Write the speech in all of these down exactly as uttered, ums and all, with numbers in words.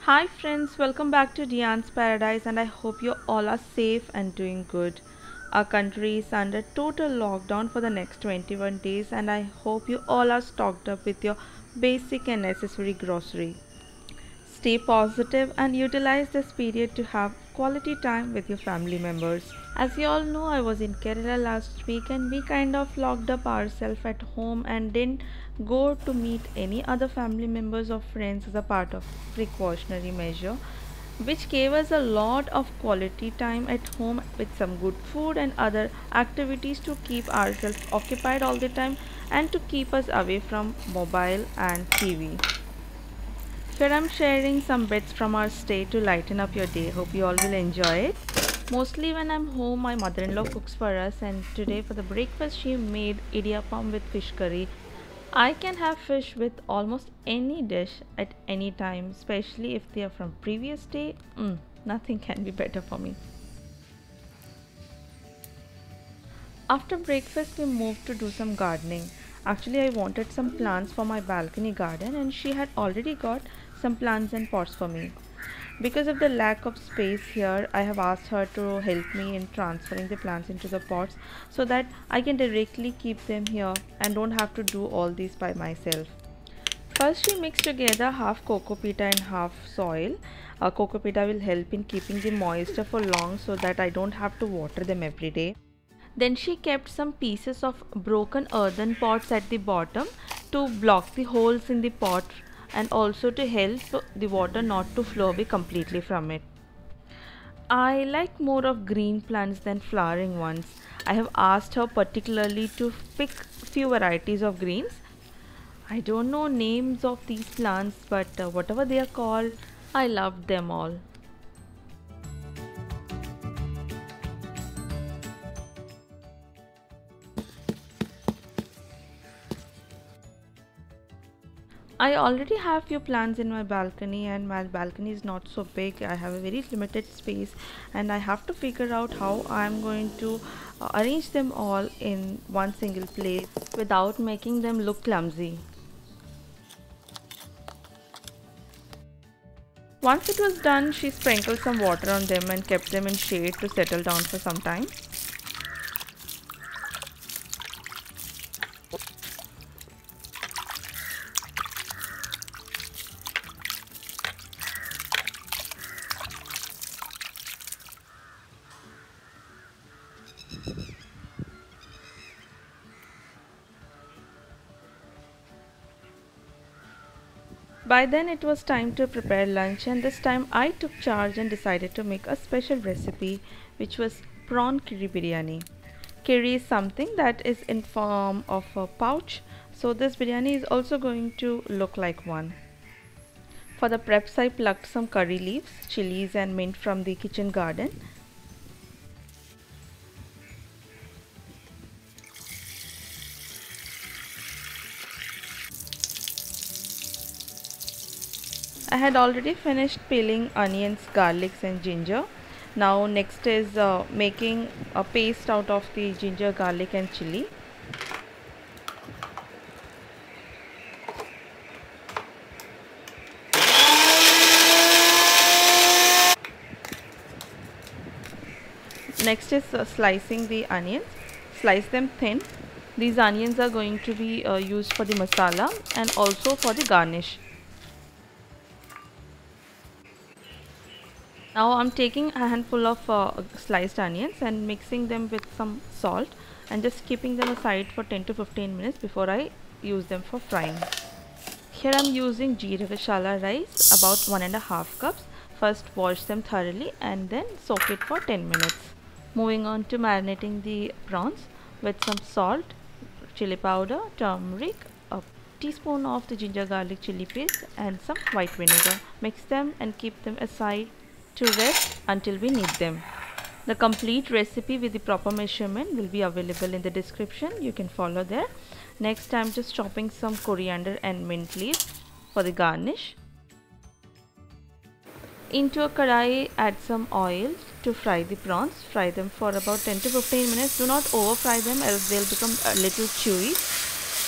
Hi friends, welcome back to Diane's Paradise and I hope you all are safe and doing good. Our country is under total lockdown for the next twenty-one days and I hope you all are stocked up with your basic and necessary grocery. Stay positive and utilize this period to have quality time with your family members. As you all know, I was in Kerala last week and we kind of locked up ourselves at home and didn't go to meet any other family members or friends as a part of precautionary measure, which gave us a lot of quality time at home with some good food and other activities to keep ourselves occupied all the time and to keep us away from mobile and T V. Here I'm sharing some bits from our stay to lighten up your day. Hope you all will enjoy it. Mostly when I'm home, my mother-in-law cooks for us, and today for the breakfast she made idiyappam with fish curry. I can have fish with almost any dish at any time, especially if they are from previous day. Mm, nothing can be better for me. After breakfast, we moved to do some gardening. Actually, I wanted some plants for my balcony garden, and she had already got some plants and pots for me. Because of the lack of space here, I have asked her to help me in transferring the plants into the pots so that I can directly keep them here and don't have to do all these by myself. First, she mixed together half coco peat and half soil. Uh, coco peat will help in keeping the moisture for long so that I don't have to water them every day. Then she kept some pieces of broken earthen pots at the bottom to block the holes in the pot and also to help the water not to flow away completely from it. I like more of green plants than flowering ones. I have asked her particularly to pick few varieties of greens. I don't know names of these plants, but uh, whatever they are called, I loved them all. I already have few plants in my balcony and my balcony is not so big. I have a very limited space and I have to figure out how I am going to uh, arrange them all in one single place without making them look clumsy. Once it was done, she sprinkled some water on them and kept them in shade to settle down for some time. By then it was time to prepare lunch and this time I took charge and decided to make a special recipe which was prawn curry biryani. Curry is something that is in form of a pouch, so this biryani is also going to look like one. For the preps I plucked some curry leaves, chilies and mint from the kitchen garden. I had already finished peeling onions, garlics and ginger. Now next is uh, making a paste out of the ginger, garlic and chili. Next is uh, slicing the onions. Slice them thin. These onions are going to be uh, used for the masala and also for the garnish. Now I'm taking a handful of uh, sliced onions and mixing them with some salt and just keeping them aside for ten to fifteen minutes before I use them for frying. Here I'm using jeera masala rice, about one and a half cups. First wash them thoroughly and then soak it for ten minutes. Moving on to marinating the prawns with some salt, chili powder, turmeric, a teaspoon of the ginger garlic chili paste and some white vinegar. Mix them and keep them aside to rest until we need them. The complete recipe with the proper measurement will be available in the description. You can follow there. Next, I'm just chopping some coriander and mint leaves for the garnish. Into a kadai, add some oil to fry the prawns. Fry them for about ten to fifteen minutes. Do not over fry them else they'll become a little chewy.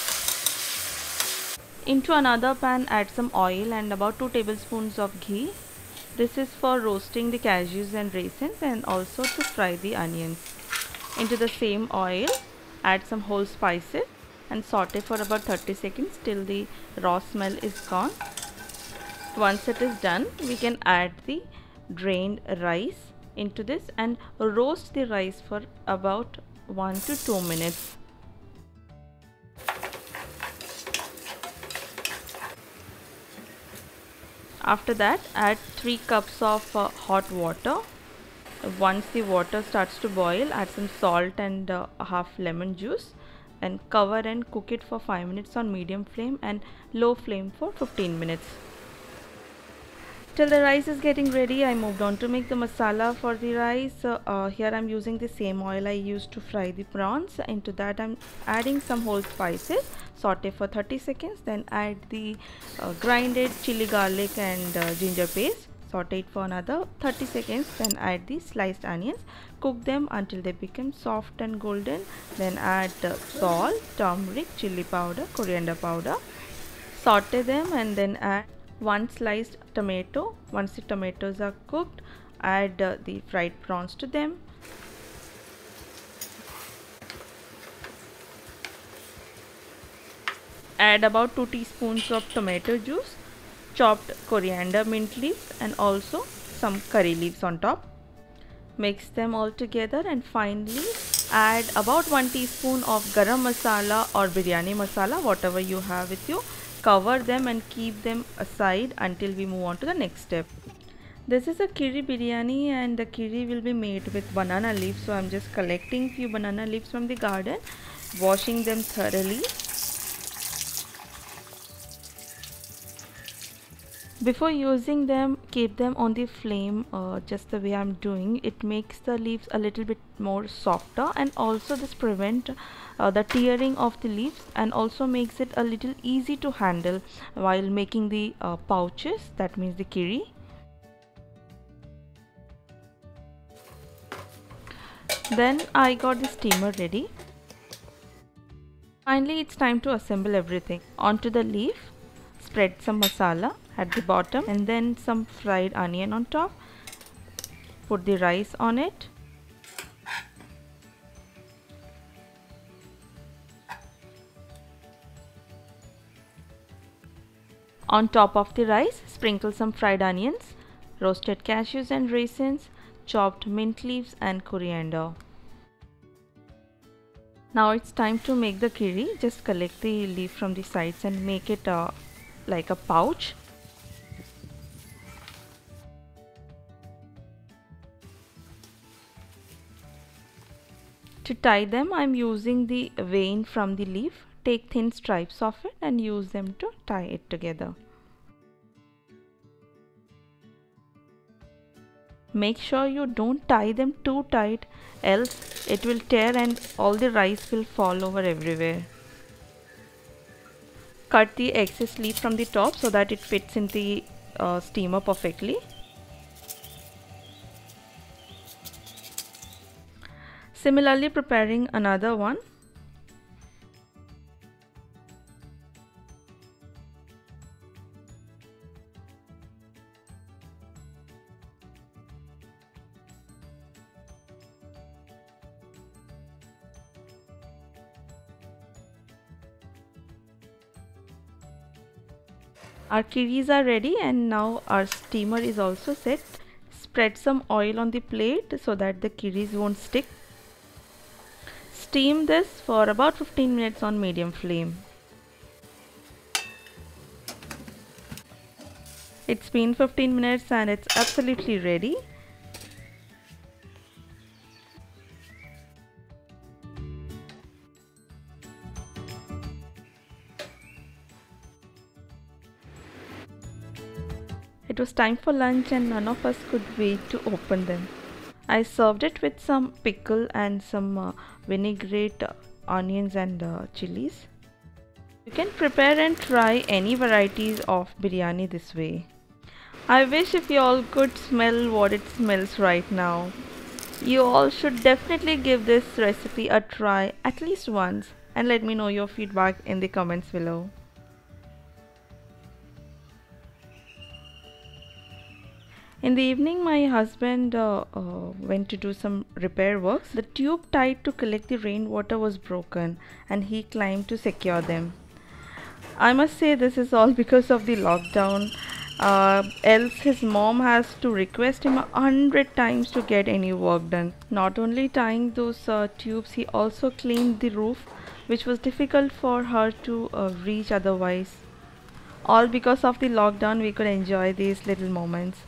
Into another pan, add some oil and about two tablespoons of ghee. This is for roasting the cashews and raisins and also to fry the onions. Into the same oil, add some whole spices and saute for about thirty seconds till the raw smell is gone. Once it is done, we can add the drained rice into this and roast the rice for about one to two minutes. After that, add three cups of uh, hot water. Once the water starts to boil, add some salt and uh, half lemon juice and cover and cook it for five minutes on medium flame and low flame for fifteen minutes. Till the rice is getting ready, I moved on to make the masala for the rice. Uh, uh, here I am using the same oil I used to fry the prawns. Into that I am adding some whole spices, saute for thirty seconds, then add the uh, grinded chili garlic and uh, ginger paste, saute it for another thirty seconds, then add the sliced onions, cook them until they become soft and golden, then add uh, salt, turmeric, chili powder, coriander powder, saute them and then add one sliced tomato. Once the tomatoes are cooked, add uh, the fried prawns to them. Add about two teaspoons of tomato juice, chopped coriander, mint leaves and also some curry leaves on top. Mix them all together and finally add about one teaspoon of garam masala or biryani masala, whatever you have with you. Cover them and keep them aside until we move on to the next step. This is a kiri biryani and the kiri will be made with banana leaves. So I am just collecting few banana leaves from the garden, washing them thoroughly. Before using them, keep them on the flame uh, just the way I am doing. It makes the leaves a little bit more softer and also this prevent uh, the tearing of the leaves and also makes it a little easy to handle while making the uh, pouches, that means the kiri. Then I got the steamer ready. Finally, it's time to assemble everything. Onto the leaf, spread some masala at the bottom and then some fried onion on top. Put the rice on it. On top of the rice, sprinkle some fried onions, roasted cashews and raisins, chopped mint leaves and coriander. Now it's time to make the kiri. Just collect the leaf from the sides and make it uh, like a pouch. To tie them, I am using the vein from the leaf. Take thin stripes of it and use them to tie it together. Make sure you don't tie them too tight, else it will tear and all the rice will fall over everywhere. Cut the excess leaf from the top so that it fits in the uh, steamer perfectly. Similarly, preparing another one. Our kiris are ready and now our steamer is also set. Spread some oil on the plate so that the kiris won't stick. Steam this for about fifteen minutes on medium flame. It's been fifteen minutes and it's absolutely ready. It was time for lunch and none of us could wait to open them. I served it with some pickle and some uh, vinaigrette, uh, onions and uh, chilies. You can prepare and try any varieties of biryani this way. I wish if you all could smell what it smells right now. You all should definitely give this recipe a try at least once and let me know your feedback in the comments below. In the evening, my husband uh, uh, went to do some repair works. The tube tied to collect the rainwater was broken and he climbed to secure them. I must say this is all because of the lockdown. Uh, else his mom has to request him a hundred times to get any work done. Not only tying those uh, tubes, he also cleaned the roof, which was difficult for her to uh, reach otherwise. All because of the lockdown, we could enjoy these little moments.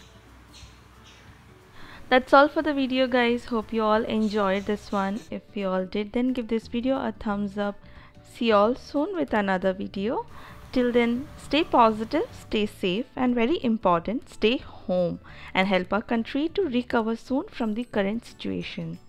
That's all for the video, guys. Hope you all enjoyed this one. If you all did, then give this video a thumbs up. See you all soon with another video. Till then, stay positive, stay safe, and very important, stay home and help our country to recover soon from the current situation.